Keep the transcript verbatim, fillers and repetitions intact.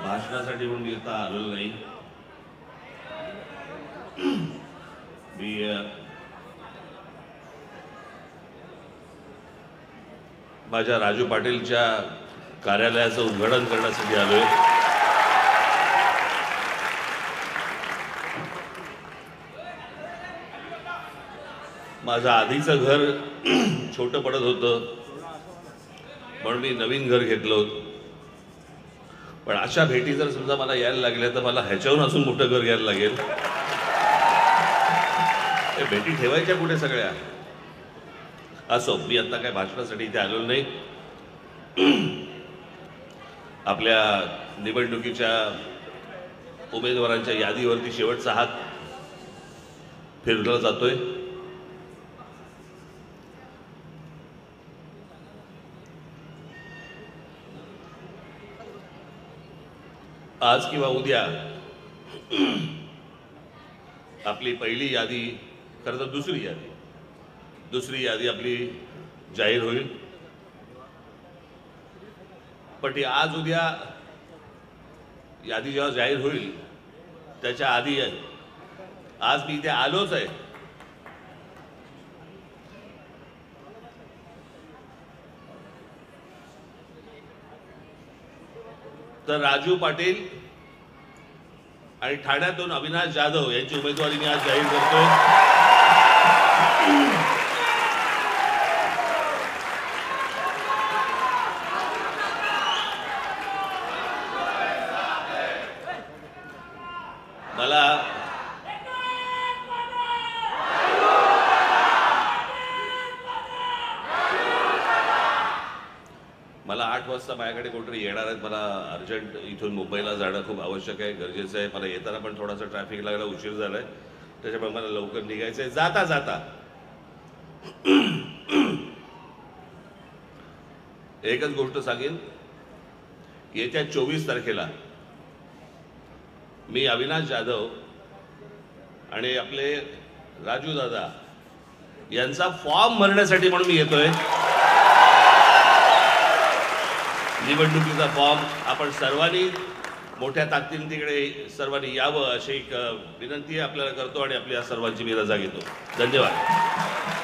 भाषणासाठी म्हणून येता आलेलो नाही. मी माझ्या राजू पाटीलच्या कार्यालयाचं उद्घाटन करण्यासाठी आलोय. माझं आधीचं घर छोटं पडत होतं म्हणून मी नवीन घर घेतलं. पण अशा भेटी जर समजा मला यायला लागल्या तर मला ह्याच्याहून अजून मोठं घर घ्यायला लागेल. हे भेटी ठेवायच्या कुठे सगळ्या. असो, मी आता काय भाषणासाठी इथे आलेलो नाही. आपल्या निवडणुकीच्या उमेदवारांच्या यादीवरती शेवटचा हात फिरला जातोय. आज किंवा उद्या आपली पहिली यादी, खरं तर दुसरी यादी दुसरी यादी आपली जाहीर होईल. पण ती आज उद्या यादी जेव्हा जाहीर होईल त्याच्या आधी आज मी इथे आलोच आहे. तर राजू पाटील आणि ठाण्यातून अविनाश जाधव यांची उमेदवारी मी आज जाहीर करतोय. मला मला आठ वाजता माझ्याकडे कोणतरी येणार आहेत. मला अर्जंट इथून मुंबईला जाणं खूप आवश्यक आहे, गरजेचं आहे. मला येताना पण थोडासा ट्रॅफिक लागला, उशीर झालाय, त्याच्यामुळे मला लवकर निघायचं आहे. जाता जाता एकच गोष्ट सांगेन. येत्या चोवीस तारखेला मी अविनाश जाधव आणि आपले राजू दादा यांचा फॉर्म भरण्यासाठी म्हणून मी येतोय. निवडणुकीचा फॉर्म आपण सर्वांनी मोठ्या ताकदीने तिकडे सर्वांनी यावं अशी एक विनंती आपल्याला करतो आणि आपल्या सर्वांची मी रजा घेतो. धन्यवाद.